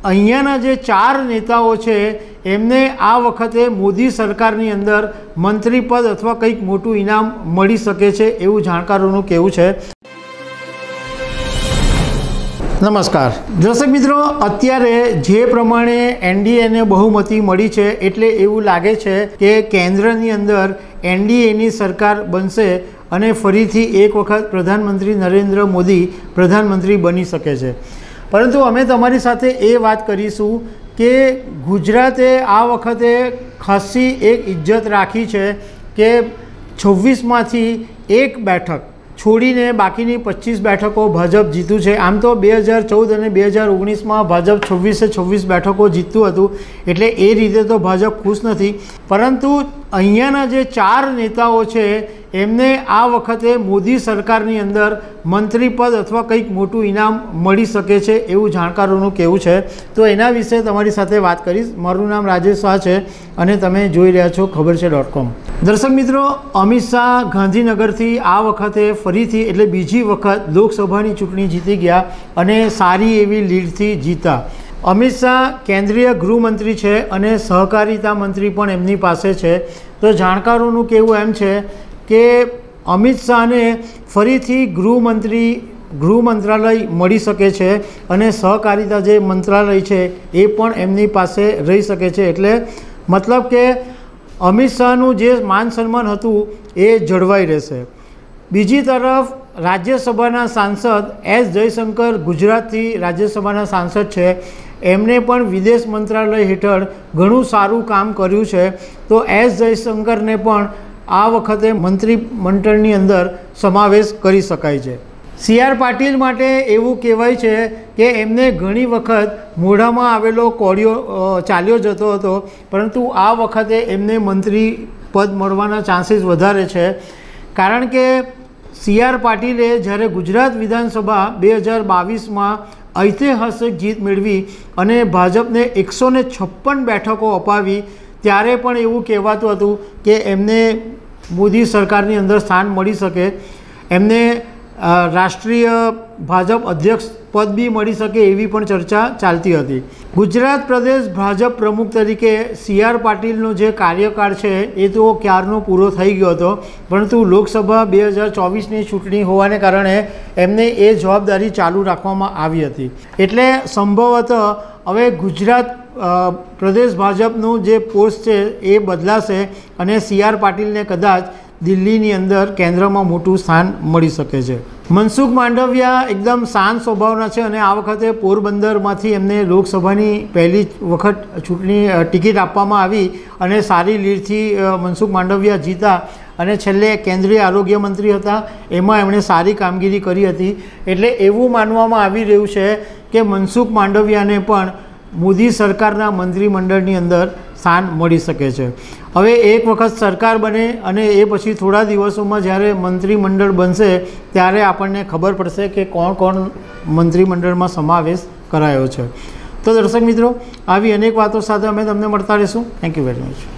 અહીંયાના જે 4 નેતાઓ છે એમને આ વખતે મોદી સરકારની અંદર મંત્રી પદ અથવા કંઈક મોટું ઇનામ મળી શકે છે એવું જાણકારોનું કહેવું છે। નમસ્કાર દર્શક મિત્રો, અત્યારે જે પ્રમાણે એનડીએને બહુમતી મળી છે એટલે એવું લાગે છે કે કેન્દ્રની અંદર એનડીએની સરકાર બનશે અને ફરીથી એક વખત પ્રધાનમંત્રી નરેન્દ્ર મોદી પ્રધાનમંત્રી બની શકે છે। પરંતુ અમે તમારી સાથે એ વાત કરીશું કે ગુજરાતે આ વખતે ખાસી એક ઇજ્જત રાખી છે કે 26માંથી 1 બેઠક છોડીને બાકીની 25 બેઠકો ભાજપ જીત્યું છે। આમ તો 2014 અને 2019માં ભાજપ 26 બેઠકો જીત્યું હતું, એટલે એ રીતે તો ભાજપ ખુશ નથી। પરંતુ અહીંયાના જે 4 નેતાઓ છે એમને આ વખતે મોદી સરકારની અંદર મંત્રી પદ અથવા કંઈક મોટું ઇનામ મળી શકે છે એવું જાણકારોનું કહેવું છે। તો એના વિશે તમારી સાથે વાત કરીશ। મારું નામ રાજેશ શાહ છે અને તમે જોઈ રહ્યા છો ખબરછે.com। દર્શક મિત્રો, અમિત શાહ ગાંધીનગરથી આ વખતે ફરીથી એટલે બીજી વખત લોકસભાની ચૂંટણી જીતી ગયા અને સારી એવી લીડથી જીતા। અમિત શાહ કેન્દ્રીય ગૃહમંત્રી છે અને સહકારિતા મંત્રી પણ એમની પાસે છે। તો જાણકારોનું કહેવું એમ છે કે અમિત શાહને ફરીથી ગૃહ મંત્રાલય મળી શકે છે અને સહકારિતા જે મંત્રાલય છે એ પણ એમની પાસે રહી શકે છે। એટલે મતલબ કે અમિત શાહનું જે માન સન્માન હતું એ જળવાઈ રહેશે। બીજી તરફ રાજ્યસભાના સાંસદ એસ જયશંકર ગુજરાતથી રાજ્યસભાના સાંસદ છે, એમને પણ વિદેશ મંત્રાલય હેઠળ ઘણું સારું કામ કર્યું છે। તો એસ જયશંકરને પણ આ વખતે મંત્રીમંડળની અંદર સમાવેશ કરી શકાય છે। સી.આર. પાટીલ માટે એવું કહેવાય છે કે એમને ઘણી વખત મોઢામાં આવેલો કોળિયો ચાલ્યો જતો હતો, પરંતુ આ વખતે એમને મંત્રી પદ મળવાના ચાન્સીસ વધારે છે। કારણ કે સી.આર. પાટીલે જ્યારે ગુજરાત વિધાનસભા 2022માં ઐતિહાસિક જીત મેળવી અને ભાજપને 156 બેઠકો અપાવી, ત્યારે પણ એવું કહેવાતું હતું કે એમને મોદી સરકારની અંદર સ્થાન મળી શકે, એમને રાષ્ટ્રીય ભાજપ અધ્યક્ષ પદ બી મળી શકે એવી પણ ચર્ચા ચાલતી હતી। ગુજરાત પ્રદેશ ભાજપ પ્રમુખ તરીકે સી.આર. પાટીલનો જે કાર્યકાળ છે એ તો ક્યારનો પૂરો થઈ ગયો હતો, પરંતુ લોકસભા 2024ની ચૂંટણી હોવાને કારણે એમને એ જવાબદારી ચાલુ રાખવામાં આવી હતી। એટલે સંભવતઃ હવે ગુજરાત પ્રદેશ ભાજપનું જે પોસ્ટ છે એ બદલાશે અને સી.આર. પાટીલને કદાચ દિલ્હીની અંદર કેન્દ્રમાં મોટું સ્થાન મળી શકે છે। મનસુખ માંડવિયા એકદમ શાંત સ્વભાવના છે અને આ વખતે પોરબંદરમાંથી એમને લોકસભાની પહેલી વખત ટિકિટ આપવામાં આવી અને સારી લીડથી મનસુખ માંડવિયા જીતા અને છેલ્લે કેન્દ્રીય આરોગ્ય મંત્રી હતા, એમાં એમણે સારી કામગીરી કરી હતી। એટલે એવું માનવામાં આવી રહ્યું છે કે મનસુખ માંડવિયાને પણ મોદી સરકારના મંત્રીમંડળની અંદર સ્થાન મળી શકે છે। હવે એક વખત સરકાર બને અને એ પછી થોડા દિવસોમાં જ્યારે મંત્રીમંડળ બનશે ત્યારે આપણને ખબર પડશે કે કોણ મંત્રીમંડળમાં સમાવેશ કરાયો છે। તો દર્શક મિત્રો, આવી અનેક વાતો સાથે અમે તમને મળતા રહીશું। Thank you very much.